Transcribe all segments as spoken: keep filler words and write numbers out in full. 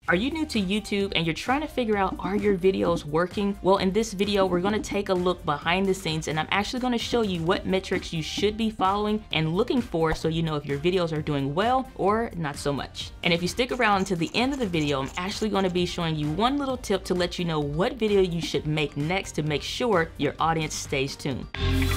Are you new to YouTube and you're trying to figure out, are your videos working? Well, in this video, we're gonna take a look behind the scenes and I'm actually gonna show you what metrics you should be following and looking for so you know if your videos are doing well or not so much. And if you stick around to the end of the video, I'm actually gonna be showing you one little tip to let you know what video you should make next to make sure your audience stays tuned.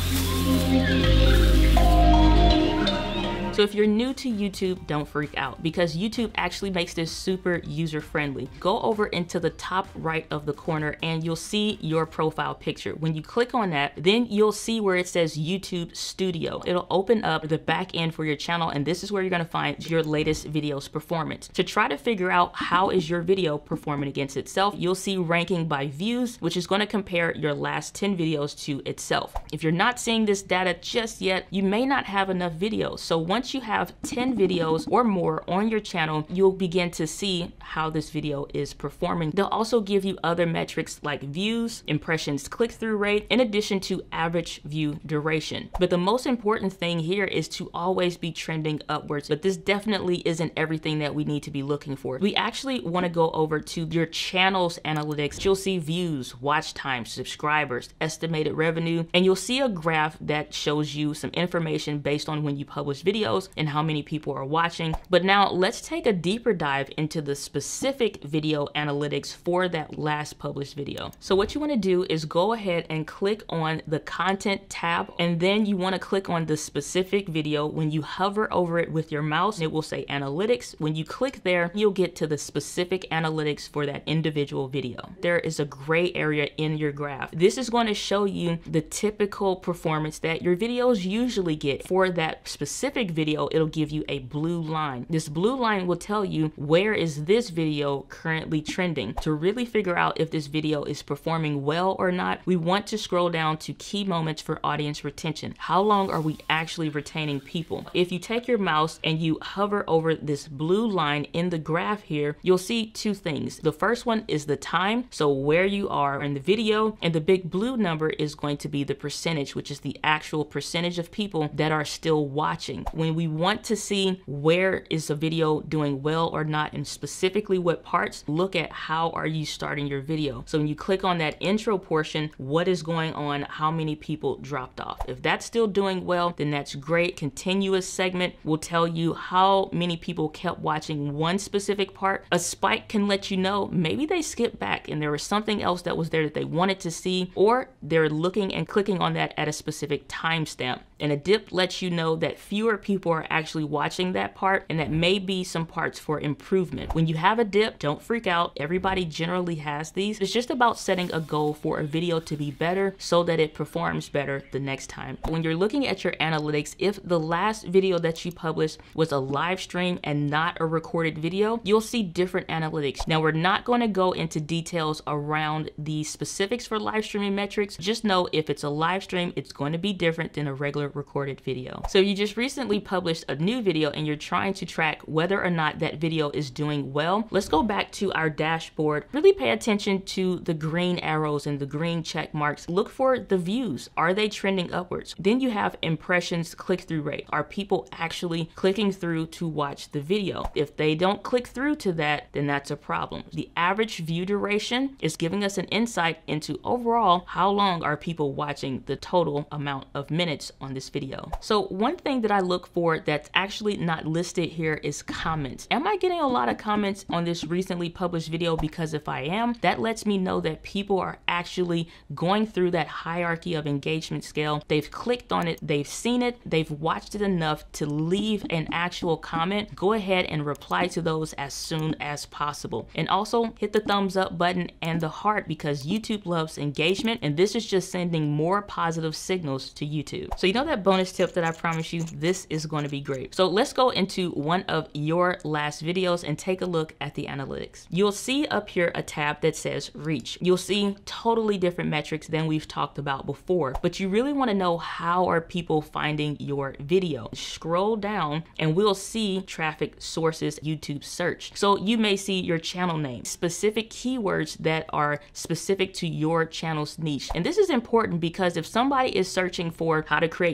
So if you're new to YouTube, don't freak out because YouTube actually makes this super user-friendly. Go over into the top right of the corner and you'll see your profile picture. When you click on that, then you'll see where it says YouTube Studio. It'll open up the back end for your channel and this is where you're gonna find your latest video's performance. To try to figure out how is your video performing against itself, you'll see ranking by views, which is gonna compare your last ten videos to itself. If you're not seeing this data just yet, you may not have enough videos. So once you have ten videos or more on your channel, you'll begin to see how this video is performing. They'll also give you other metrics like views, impressions, click-through rate, in addition to average view duration. But the most important thing here is to always be trending upwards, but this definitely isn't everything that we need to be looking for. We actually want to go over to your channel's analytics. You'll see views, watch time, subscribers, estimated revenue, and you'll see a graph that shows you some information based on when you publish videos and how many people are watching. But now let's take a deeper dive into the specific video analytics for that last published video. So what you want to do is go ahead and click on the content tab, and then you want to click on the specific video. When you hover over it with your mouse, it will say analytics. When you click there, you'll get to the specific analytics for that individual video. There is a gray area in your graph. This is going to show you the typical performance that your videos usually get. For that specific video, it'll give you a blue line. This blue line will tell you where is this video currently trending. To really figure out if this video is performing well or not, we want to scroll down to key moments for audience retention. How long are we actually retaining people? If you take your mouse and you hover over this blue line in the graph here, you'll see two things. The first one is the time, so where you are in the video, and the big blue number is going to be the percentage, which is the actual percentage of people that are still watching. When we want to see where is a video doing well or not, and specifically what parts, look at how are you starting your video. So when you click on that intro portion, what is going on, how many people dropped off. If that's still doing well, then that's great. Continuous segment will tell you how many people kept watching one specific part. A spike can let you know maybe they skipped back and there was something else that was there that they wanted to see, or they're looking and clicking on that at a specific timestamp. And a dip lets you know that fewer people are actually watching that part and that may be some parts for improvement. When you have a dip, don't freak out. Everybody generally has these. It's just about setting a goal for a video to be better so that it performs better the next time. When you're looking at your analytics, if the last video that you published was a live stream and not a recorded video, you'll see different analytics. Now, we're not going to go into details around the specifics for live streaming metrics. Just know if it's a live stream, it's going to be different than a regular recorded video. So you just recently published a new video and you're trying to track whether or not that video is doing well. Let's go back to our dashboard. Really pay attention to the green arrows and the green check marks. Look for the views. Are they trending upwards? Then you have impressions, click-through rate. Are people actually clicking through to watch the video? If they don't click through to that, then that's a problem. The average view duration is giving us an insight into overall how long are people watching the total amount of minutes on this video. So one thing that I look for that's actually not listed here is comments. Am I getting a lot of comments on this recently published video? Because if I am, that lets me know that people are actually going through that hierarchy of engagement scale. They've clicked on it, they've seen it, they've watched it enough to leave an actual comment. Go ahead and reply to those as soon as possible. And also hit the thumbs up button and the heart because YouTube loves engagement, and this is just sending more positive signals to YouTube. So you know that bonus tip that I promised you? This is going to be great. So let's go into one of your last videos and take a look at the analytics. You'll see up here a tab that says reach. You'll see totally different metrics than we've talked about before, but you really want to know how are people finding your video. Scroll down and we'll see traffic sources, YouTube search. So you may see your channel name, specific keywords that are specific to your channel's niche. And this is important because if somebody is searching for how to create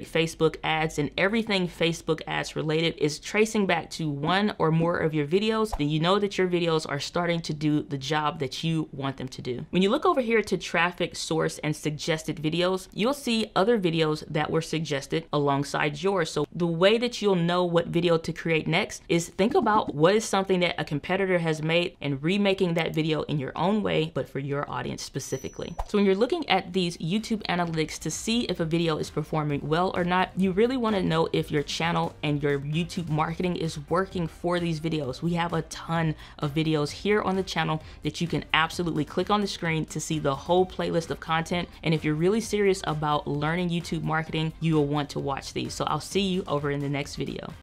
generate Facebook ads and everything Facebook ads related is tracing back to one or more of your videos, then you know that your videos are starting to do the job that you want them to do. When you look over here to traffic source and suggested videos, you'll see other videos that were suggested alongside yours. So the way that you'll know what video to create next is think about what is something that a competitor has made and remaking that video in your own way, but for your audience specifically. So when you're looking at these YouTube analytics to see if a video is performing well or not, you really want to know if your channel and your YouTube marketing is working for these videos. We have a ton of videos here on the channel that you can absolutely click on the screen to see the whole playlist of content. And if you're really serious about learning YouTube marketing, you will want to watch these. So I'll see you over in the next video.